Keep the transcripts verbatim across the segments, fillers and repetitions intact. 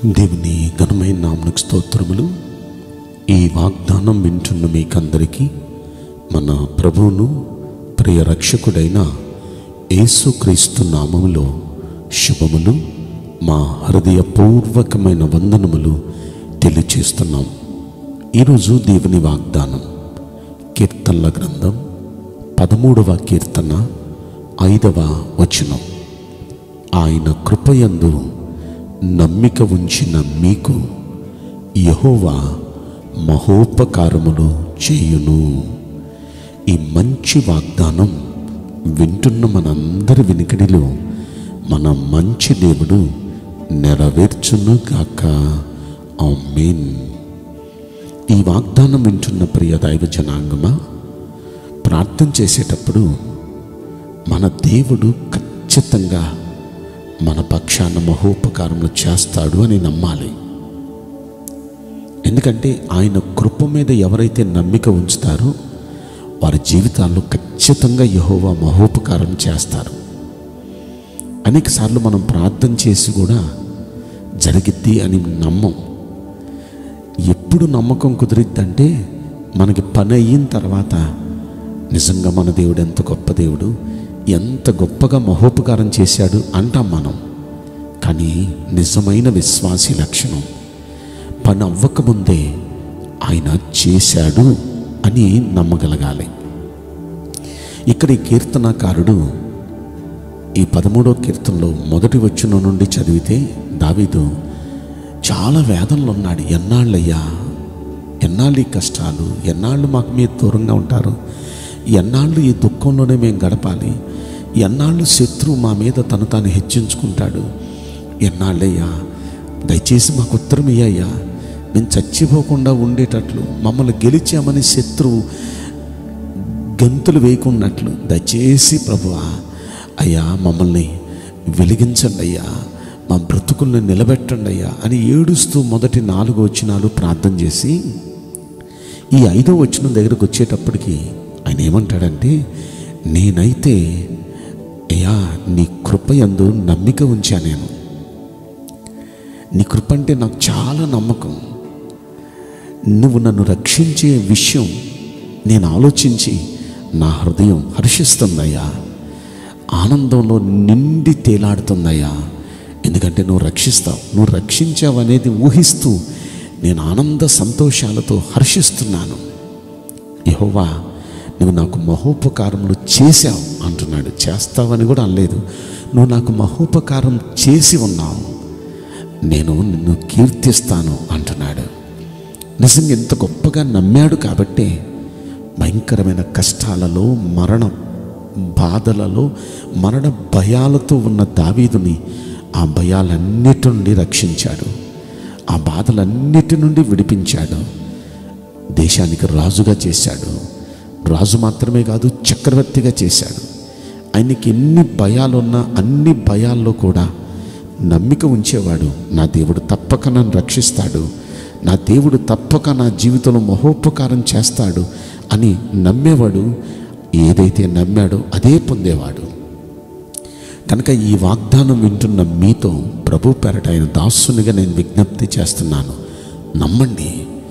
దేవుని ఘనమైన నామమునకు స్తోత్రములు. ఈ వాగ్దానం వింటున్న మీకందరికీ మన ప్రభువును ప్రియ రక్షకుడైన యేసుక్రీస్తు నామములో శుభములు, మా హృదయపూర్వకమైన వందనములు తెలియచేస్తున్నాం. ఈరోజు దేవుని వాగ్దానం కీర్తనల గ్రంథం పదమూడవ కీర్తన ఐదవ వచనం. ఆయన కృపయందు నమ్మిక ఉంచిన మీకు యెహోవా మహోపకారములు చేయును. ఈ మంచి వాగ్దానం వింటున్న మనందరి వినికిడిలో మన మంచి దేవుడు నెరవేర్చును గాక. ఆమేన్. ఈ వాగ్దానం వింటున్న ప్రియ దైవ జనాంగమా, ప్రార్థన చేసేటప్పుడు మన దేవుడు ఖచ్చితంగా మన పక్షాన మహోపకారములు చేస్తాడు అని నమ్మాలి. ఎందుకంటే ఆయన కృప మీద ఎవరైతే నమ్మిక ఉంచుతారో వారి జీవితాల్లో ఖచ్చితంగా యెహోవా మహోపకారం చేస్తారు. అనేక సార్లు మనం ప్రార్థన చేసి కూడా జరిగిద్ది అని నమ్మం. ఎప్పుడు నమ్మకం కుదిరిద్దంటే మనకి పని అయిన తర్వాత నిజంగా మన దేవుడు ఎంత గొప్ప దేవుడు, ఎంత గొప్పగా మహోపకారం చేశాడు అంటాం మనం. కానీ నిజమైన విశ్వాసి లక్షణం పని అవ్వకముందే ఆయన చేశాడు అని నమ్మగలగాలి. ఇక్కడ ఈ కీర్తనకారుడు ఈ పదమూడో కీర్తనలో మొదటి వచనం నుండి చదివితే దావీదు చాలా వేదనలో ఉన్నాడు. ఎన్నాళ్ళయ్యా, ఎన్నాళ్ళు ఈ కష్టాలు, ఎన్నాళ్ళు మాకు మీరు దూరంగా ఉంటారు, ఎన్నాళ్ళు ఈ దుఃఖంలోనే మేము గడపాలి, ఎన్నాళ్ళు శత్రువు మా మీద తను తాను హెచ్చించుకుంటాడు, ఎన్నాళ్ళయ్యా దయచేసి మాకు ఉత్తరం ఇయ్యయ్యా, మేము చచ్చిపోకుండా ఉండేటట్లు, మమ్మల్ని గెలిచామని శత్రువు గంతులు వేయకున్నట్లు దయచేసి ప్రభువా అయ్యా మమ్మల్ని వెలిగించండి అయ్యా, మా బ్రతుకుల్ని నిలబెట్టండి అయ్యా అని ఏడుస్తూ మొదటి నాలుగు వచనాలు ప్రార్థన చేసి ఈ ఐదో వచనం దగ్గరకు వచ్చేటప్పటికి ఆయన ఏమంటాడంటే, నేనైతే అయ్యా నీ కృపయందు నమ్మిక ఉంచా, నేను నీ కృప అంటే నాకు చాలా నమ్మకం, నువ్వు నన్ను రక్షించే విషయం నేను ఆలోచించి నా హృదయం హర్షిస్తుందయ్యా, ఆనందంలో నిండి తేలాడుతుందయ్యా. ఎందుకంటే నువ్వు రక్షిస్తావు, నువ్వు రక్షించావు అనేది ఊహిస్తూ నేను ఆనంద సంతోషాలతో హర్షిస్తున్నాను. యెహోవా నువ్వు నాకు మహోపకారములు చేశావు అంటున్నాడు. చేస్తావని కూడా అనలేదు, నువ్వు నాకు మహోపకారం చేసి ఉన్నావు, నేను నిన్ను కీర్తిస్తాను అంటున్నాడు. నిజంగా ఎంత గొప్పగా నమ్మాడు కాబట్టే భయంకరమైన కష్టాలలో, మరణ బాధలలో, మరణ భయాలతో ఉన్న దావీదుని ఆ భయాలన్నిటి నుండి రక్షించాడు, ఆ బాధలన్నిటి నుండి విడిపించాడు, దేశానికి రాజుగా చేశాడు. రాజు మాత్రమే కాదు, చక్రవర్తిగా చేశాడు. ఆయనకి ఎన్ని భయాలున్నా అన్ని భయాల్లో కూడా నమ్మిక ఉంచేవాడు. నా దేవుడు తప్పక నన్ను రక్షిస్తాడు, నా దేవుడు తప్పక నా జీవితంలో మహోపకారం చేస్తాడు అని నమ్మేవాడు. ఏదైతే నమ్మాడో అదే పొందేవాడు. కనుక ఈ వాగ్దానం వింటున్న మీతో ప్రభు పేరట ఆయన దాసునిగా నేను విజ్ఞప్తి చేస్తున్నాను. నమ్మండి.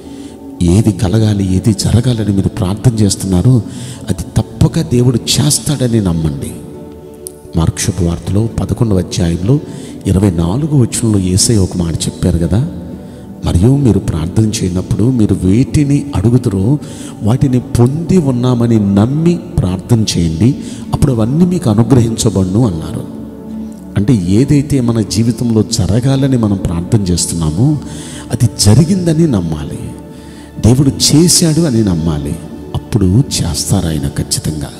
ఏది కలగాలి, ఏది జరగాలని మీరు ప్రార్థన చేస్తున్నారో అది తప్పక దేవుడు చేస్తాడని నమ్మండి. మార్కు శుభవార్తలో పదకొండవ అధ్యాయంలో ఇరవై నాలుగు వచనంలో యేసయ్య ఒక మాట చెప్పారు కదా, మరియు మీరు ప్రార్థన చేయనప్పుడు మీరు వేటిని అడుగుతారో వాటిని పొంది ఉన్నామని నమ్మి ప్రార్థన చేయండి, అప్పుడు అవన్నీ మీకు అనుగ్రహించబడును అన్నారు. అంటే ఏదైతే మన జీవితంలో జరగాలని మనం ప్రార్థన చేస్తున్నామో అది జరిగిందని నమ్మాలి, దేవుడు చేశాడు అని నమ్మాలి. అప్పుడు చేస్తారు ఆయన ఖచ్చితంగా.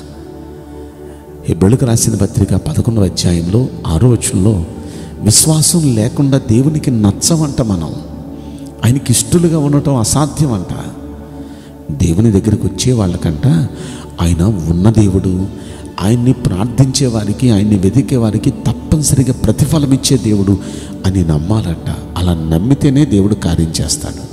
హెబ్రీయులకు రాసిన పత్రిక పదకొండవ అధ్యాయంలో ఆరో వచనంలో విశ్వాసం లేకుండా దేవునికి నచ్చవంట, మనం ఆయనకి ఇష్టలుగా ఉండటం అసాధ్యం అంట. దేవుని దగ్గరికి వచ్చే వాళ్ళకంట ఆయన ఉన్న దేవుడు, ఆయన్ని ప్రార్థించే వారికి, ఆయన్ని వెతికే వారికి తప్పనిసరిగా ప్రతిఫలం ఇచ్చే దేవుడు అని నమ్మాలంట. అలా నమ్మితేనే దేవుడు కార్యం చేస్తాడు.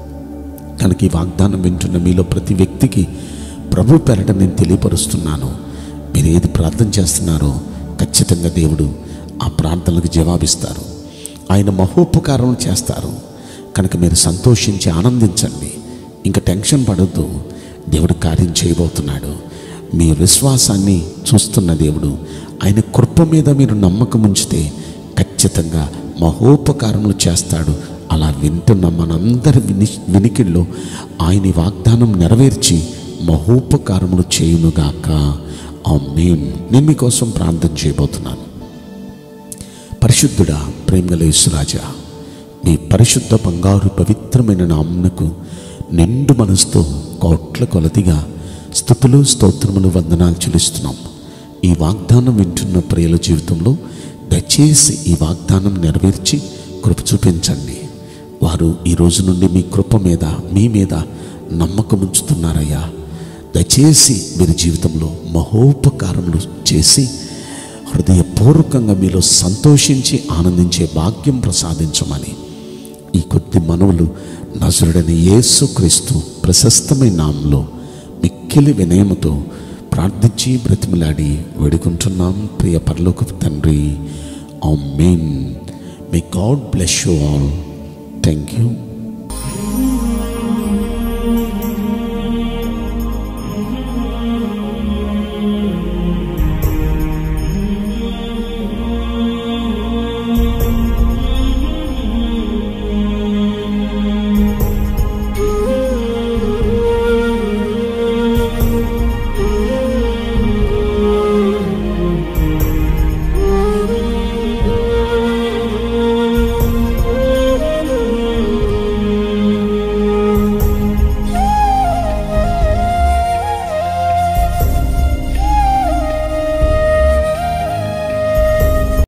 కనుక ఈ వాగ్దానం వింటున్న మీలో ప్రతి వ్యక్తికి ప్రభు పేరట నేను తెలియపరుస్తున్నాను, మీరు ఏది ప్రార్థన చేస్తున్నారో ఖచ్చితంగా దేవుడు ఆ ప్రార్థనలకు జవాబిస్తారు. ఆయన మహోపకారం చేస్తారు కనుక మీరు సంతోషించి ఆనందించండి. ఇంకా టెన్షన్ పడొద్దు. దేవుడు కార్యం చేయబోతున్నాడు. మీ విశ్వాసాన్ని చూస్తున్న దేవుడు ఆయన కృప మీద మీరు నమ్మకం ఉంచితే ఖచ్చితంగా మహోపకారములు చేస్తాడు. అలా వింటున్న మనందరి విని వినికిల్లో ఆయన వాగ్దానం నెరవేర్చి మహోపకారములు చేయునుగాక. ఆమేన్. నేను మీకోసం ప్రార్థన చేయబోతున్నాను. పరిశుద్ధుడా, ప్రేమగల యేసురాజా, మీ పరిశుద్ధ బంగారు పవిత్రమైన నామమునకు నిండు మనసుతో కోట్ల కొలదిగా స్తుతులు స్తోత్రములు వందనాలు చెల్లిస్తున్నాం. ఈ వాగ్దానం వింటున్న ప్రియుల జీవితంలో దయచేసి ఈ వాగ్దానం నెరవేర్చి కృప చూపించండి. వారు ఈ రోజు నుండి మీ కృప మీద మీ మీద నమ్మకం ఉంచుతున్నారయ్యా. దయచేసి వీరి జీవితంలో మహోపకారములు చేసి హృదయపూర్వకంగా మీలో సంతోషించి ఆనందించే భాగ్యం ప్రసాదించమని ఈ కొద్ది మనవులు నజరుడైన యేసుక్రీస్తు ప్రశస్తమైన నామములో మిక్కిలి వినయముతో ప్రార్థించి బ్రతిమలాడి వేడుకుంటున్నాం ప్రియ పరలోకపు తండ్రి. ఆమేన్. May God bless you all. Thank you.